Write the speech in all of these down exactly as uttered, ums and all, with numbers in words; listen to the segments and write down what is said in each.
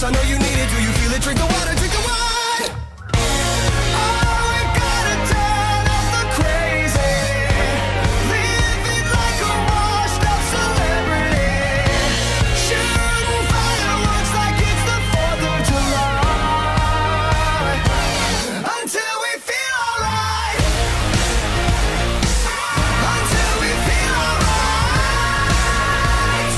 Kiss, I know you need it. Do you feel it? Drink the water, drink the wine. Oh, we gotta turn up the crazy. Living like a washed up celebrity. Shooting fireworks like it's the fourth of July. Until we feel alright. Until we feel alright.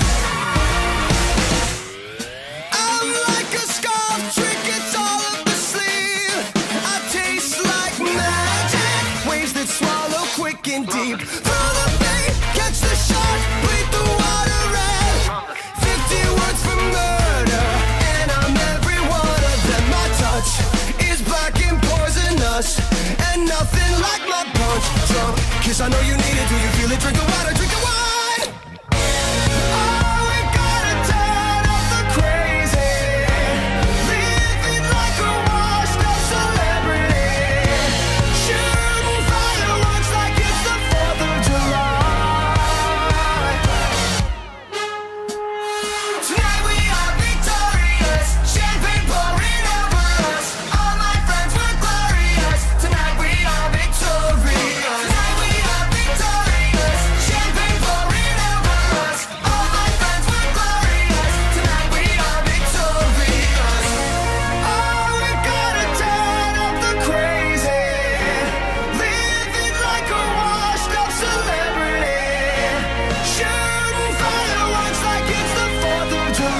I'm like a scarf trick, it's all up the sleeve. I taste like magic, waves that swallow quick and deep. Throw the bait, catch the shark, bleed the water red. Fifty words for murder, and I'm every one of them. My touch is black and poisonous, and nothing like my punch. Drunk kiss, I know you need it. Do you feel it? Drink the water, drink the wine. Oh, we gotta turn up the crazy. Living like a washed up celebrity. Shooting fireworks like it's the fourth of July. Tonight we are victorious. Champagne pouring over us. All my friends were glorious. Tonight we are victorious. Tonight we are victorious. Champagne pouring over us. All my friends were glorious. Tonight we are victorious. Oh, we gotta turn up the crazy. Living like a washed up celebrity. Shooting fireworks like it's the fourth of July.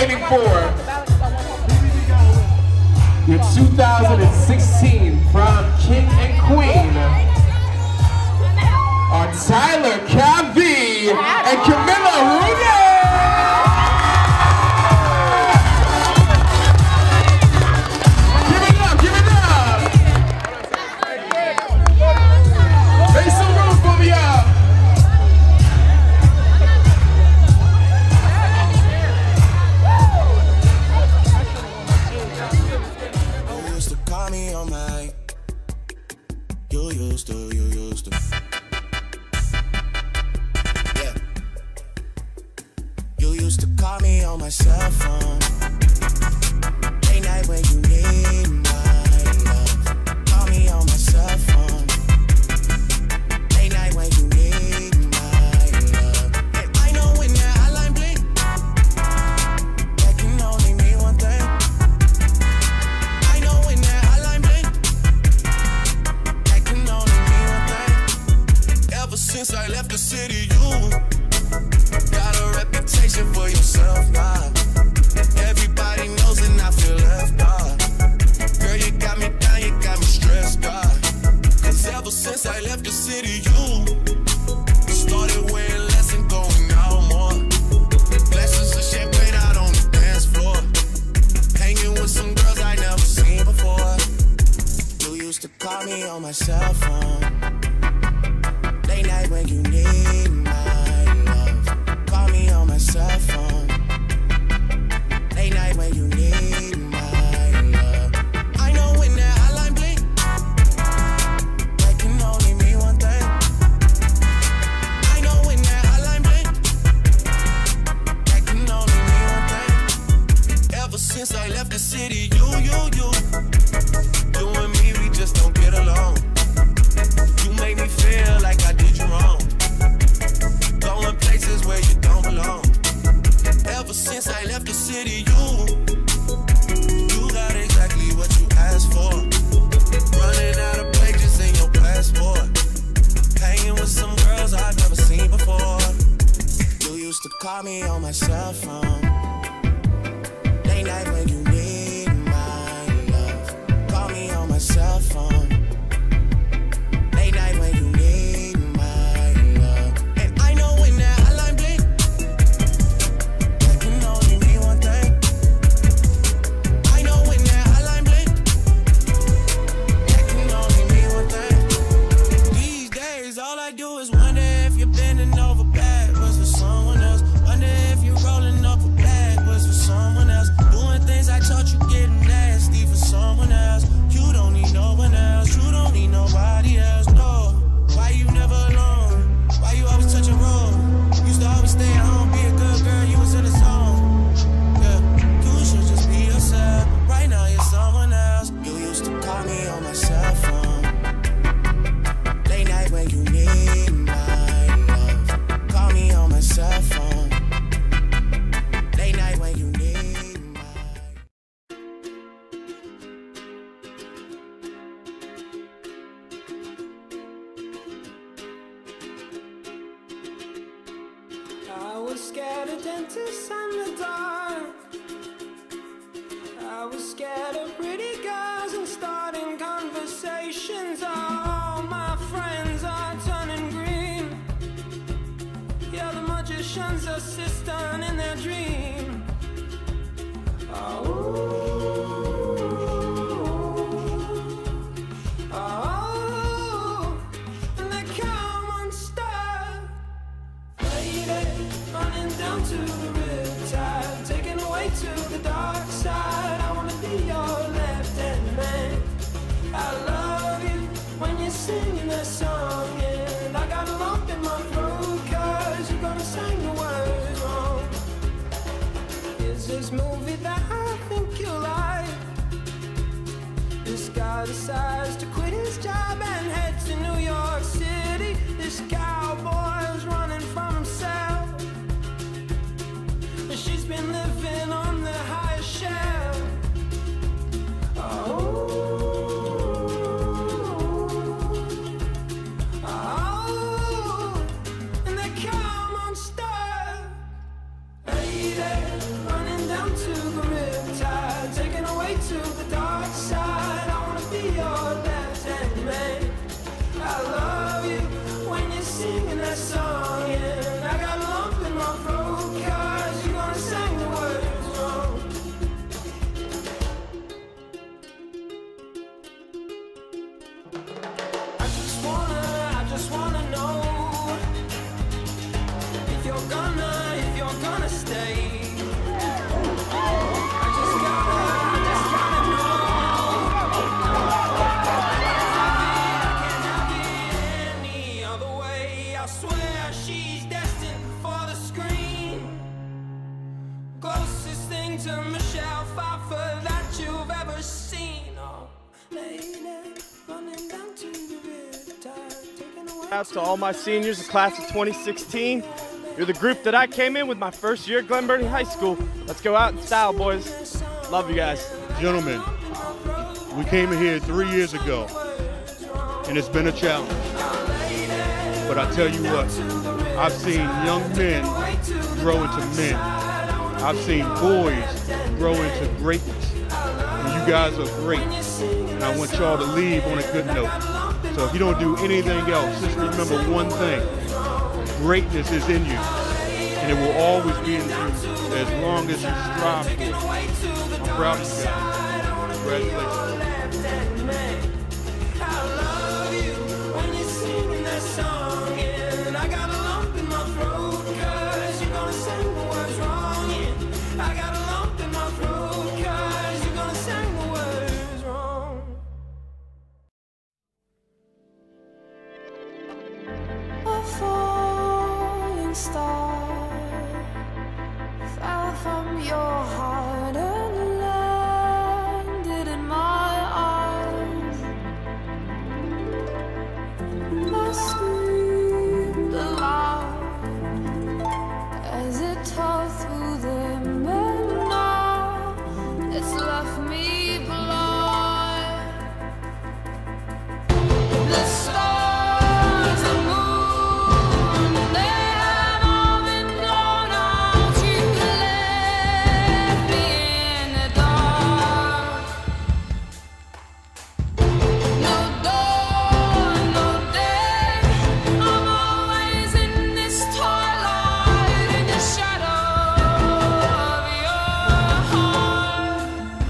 waiting for? Your two thousand sixteen prom king and queen are Tyler Cavi and Camilla Rude. Give it up, give it up. Make some room for me up. You used to call me on my. You used to, you used to. Yeah. You used to call me on my cell phone. Late night when you need my love. Call me on my cell phone. Late night when you need my love. And I know when that hotline blink, that can only mean one thing. I know when that hotline blink, that can only mean one thing. Ever since I left the city, you got a reputation for yourself now. Everybody knows and I feel left out. Girl, you got me down, you got me stressed out. Cause ever since I left the city, you started wearing less and going out more. Glasses of champagne out on the dance floor. Hanging with some girls I never seen before. You used to call me on my cell phone. Late night when you need my love. Call me on my cell phone. Late night when you need my love. I know when that hotline blink, that can only mean one thing. I know when that hotline blink, that can only mean one thing. Ever since I left the city, you, you, you, you and me, we just don't get along. You make me feel like I did you wrong. Going places where you don't belong. Ever since I left the city, you, you got exactly what you asked for. Running out of pages in your passport. Hanging with some girls I've never seen before. You used to call me on my cell phone. Late night when you need my love. Call me on my cell phone. Late night when you need my love. And I know when that hotline blink, that can only mean one thing. I know when that hotline blink, that can only mean one thing. These days all I do is wonder if you're bending over backwards for someone else. Wonder if you're rolling up a backwards for someone else. Doing things I taught you getting nasty for someone else. You don't need no one else. You don't need nobody else. No. Why you never alone? Why you always touch a roll? Used to always stay at home, be a good girl. You was in the zone. Yeah. You should just be yourself. Right now you're someone else. You used to call me on my cell phone. Late night when you need my love. Call me on my cell phone. Late night when you need my. I was scared of dentists and the dark. I was scared of pretty girls and starting conversations. All my friends are turning green. Yeah, the magician's assistant in their dream. Oh, oh, and they come unstuck. Lady, running down to the riptide, taken away to the dark side. I wanna be your left-hand man. I love you when you're singing that song, and I got a lump in my throat 'cause you're gonna sing the words wrong. Is this movie that I think you like? This guy decides to quit his job and head to New York City. This cowboy's running from himself. She's been living on the highest shelf. Oh, oh, and they come unstuck. Lady, running down to Michelle Pfeiffer that you've ever seen. Oh, lady, running down to the riptide, taking away. Out to all my seniors, the class of twenty sixteen. You're the group that I came in with my first year at Glen Burnie High School. Let's go out in style, boys. Love you guys. Gentlemen, we came in here three years ago, and it's been a challenge. But I tell you what, I've seen young men grow into men. I've seen boys grow into greatness. And you guys are great. And I want y'all to leave on a good note. So if you don't do anything else, just remember one thing. Greatness is in you. And it will always be in you as long as you strive for it. I'm proud of you guys. Congratulations. From your heart and landed in my arms. I screamed aloud as it tore through them, and now it's left me blind. The stars, the moon, they have all been blown out. You left me in the dark. No dawn, no day. I'm always in this twilight, in the shadow of your heart.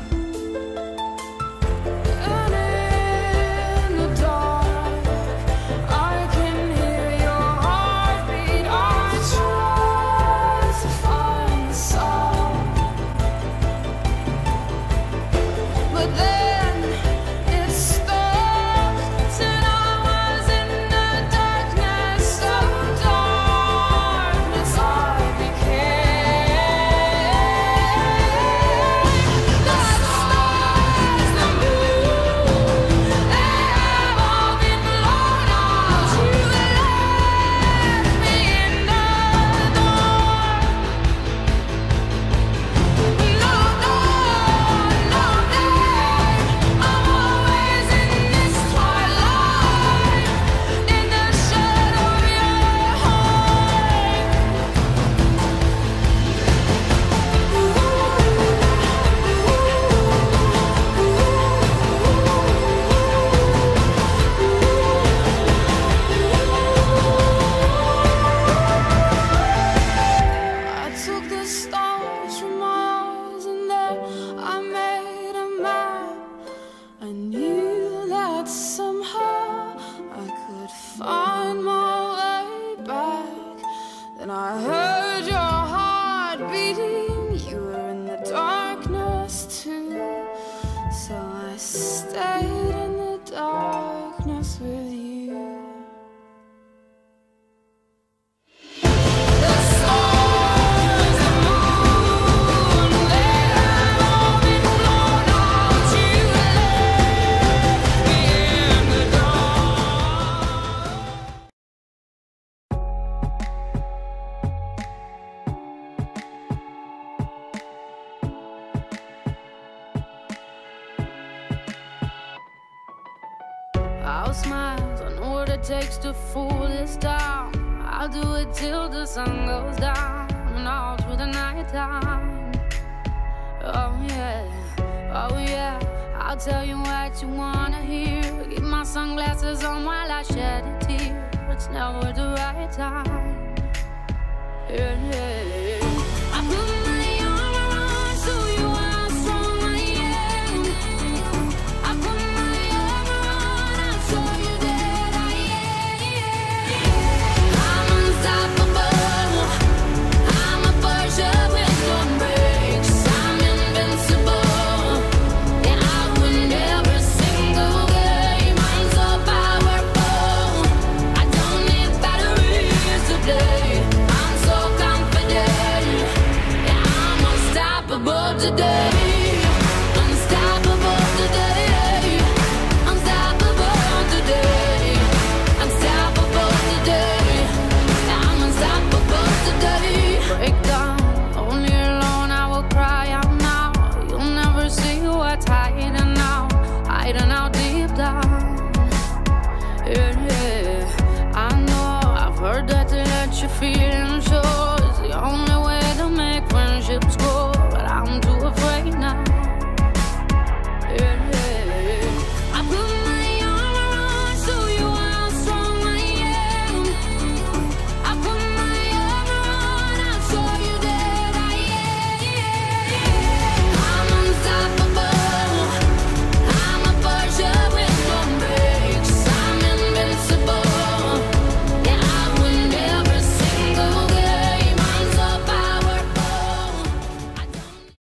And in the dark, I can hear your heartbeat. I try to find the sound, but then it stopped, and I was in the darkness. Of darkness I became. The stars, the moon, they have all been blown out. You left me in the dark. No dawn, no day. I'm always in this twilight, in the shadow of your heart. I took the stars from my eyes, and then I made a map. I knew that somehow I could find my way back. Then I heard your heart beating. You were in the darkness too, so I stayed in the darkness with you. The stars, the moon, they have all been blown out. You left me in the dark. I'll smile, I know what it takes to fool this town. I'll do it till the sun goes down and all through the night time. Oh yeah, oh yeah, I'll tell you what you wanna hear. Keep my sunglasses on while I shed a tear. It's never the right time. Yeah, yeah, yeah. I put my arm around so you how strong I am. I put my arm around, I'll show you that I am. I'm unstoppable. I'm a Porsche with no brakes. I'm invincible. Yeah, I win every single game. I'm so powerful. I don't need batteries to play. I'm so confident. unstoppable today. Unstoppable today. Unstoppable today. Unstoppable today. I'm unstoppable today. Break down, only alone I will cry out now. You'll never see what's hiding out, hiding out deep down. Yeah, yeah. I know I've heard that to let you feel and show is the only way to make friendships grow, but I'm too afraid now. Yeah, yeah. I put my armor on, show you how strong I am. I put my armor on, I'll show you that I am. I'm unstoppable. I'm a Porsche with no brakes. I'm invincible. Yeah, I win every single game. I'm so powerful. I don't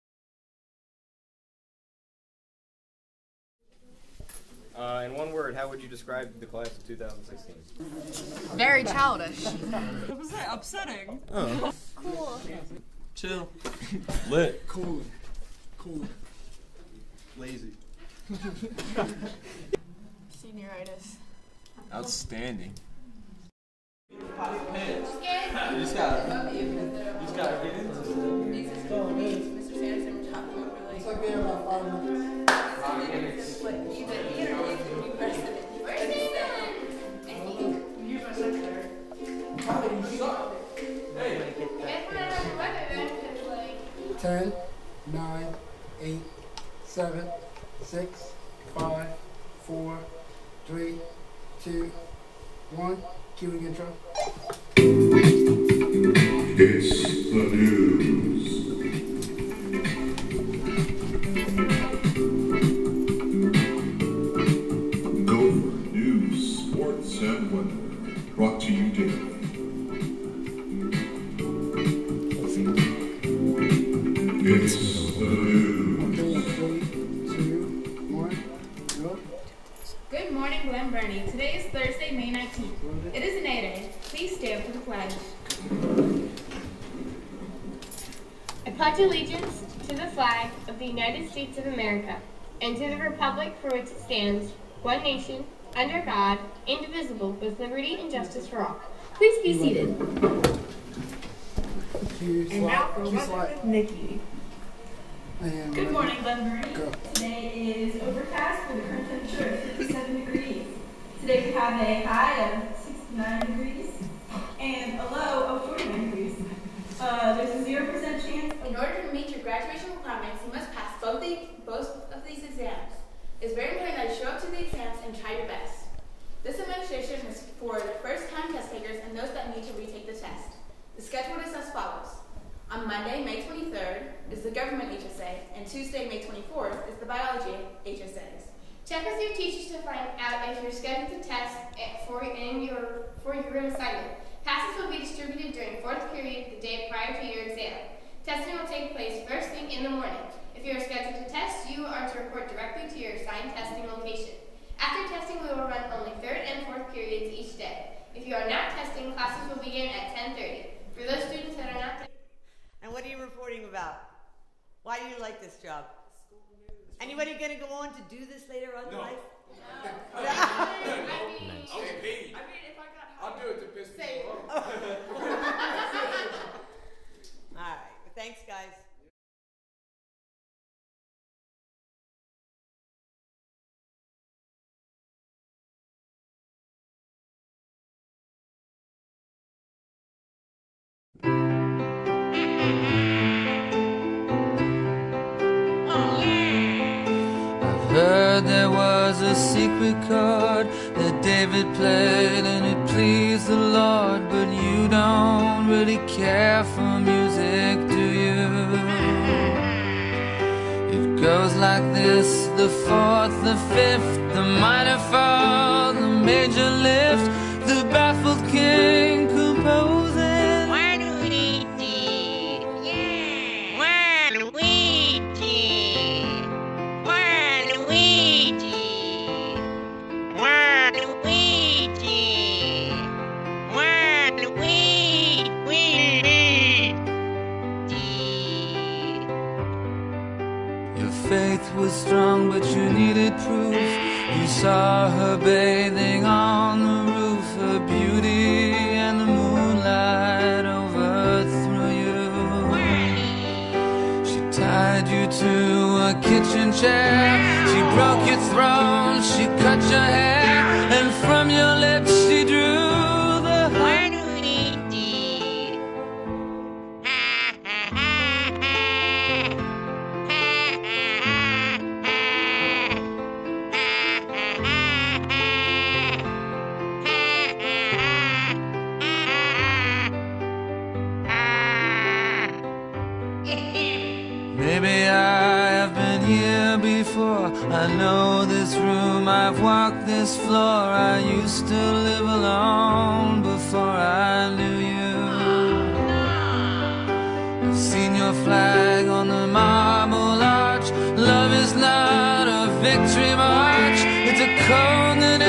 Uh, in one word, how would you describe the class of two thousand sixteen? Very childish. What was that? Upsetting. Oh. Cool. Chill. Lit. Cool. Cool. Lazy. Senioritis. Outstanding. You just gotta, you just gotta get into it. Mister Sanderson was talking about really. It's like being about five minutes. Five minutes. What, even here or you person? Where's he going? You're my secretary. You suck. Hey. Ten, nine, eight, seven, six, five, four, three, two, one. Cueing intro. It's the news. Gopher News, Sports and Weather, brought to you daily. It's the news. Three, two, one, go. Good morning, Glen Burnie. Today is Thursday, May nineteenth. It is an A Day. Please stand for the pledge. I pledge allegiance to the flag of the United States of America and to the republic for which it stands, one nation, under God, indivisible, with liberty and justice for all. Please be seated. And now for weather with Nikki. And Good morning, Glen Burnie. Go. Today is overcast with a current temperature of fifty-seven degrees. Today we have a high of sixty-nine degrees and a low of forty-nine degrees. Uh, there's a zero percent chance. In order to meet your graduation requirements, you must pass both, the, both of these exams. It's very important that you show up to the exams and try your best. This administration is for the first-time test takers and those that need to retake the test. The schedule is as follows. On Monday, May twenty-third, is the government H S A, and Tuesday, May twenty-fourth, is the biology H S As. Check with your teachers to find out if you're scheduled to test for in your for your assignment. Passes will be distributed during fourth period the day prior to your exam. Testing will take place first thing in the morning. If you are scheduled to test, you are to report directly to your assigned testing location. After testing, we will run only third and fourth periods each day. If you are not testing, classes will begin at ten thirty. For those students that are not testing. And what are you reporting about? Why do you like this job? Anybody gonna go on to do this later on in No. life? No. I mean, I was paid. I mean, if I got I'll do it to piss people off. All right. Well, thanks, guys. Heard there was a secret chord that David played and it pleased the Lord, but you don't really care for music, do you? It goes like this: the fourth, the fifth, the minor fall, the major lift, the baffled king composing. Your faith was strong, but you needed proof. You saw her bathing on the roof, her beauty and the moonlight overthrew you. She tied you to a kitchen chair, she broke your throne, she cut your hair, and from your lips she drew the Maybe I have been here before. I know this room, I've walked this floor. I used to live alone before I knew you. I've seen your flag on the marble arch. Love is not a victory march, it's a cold that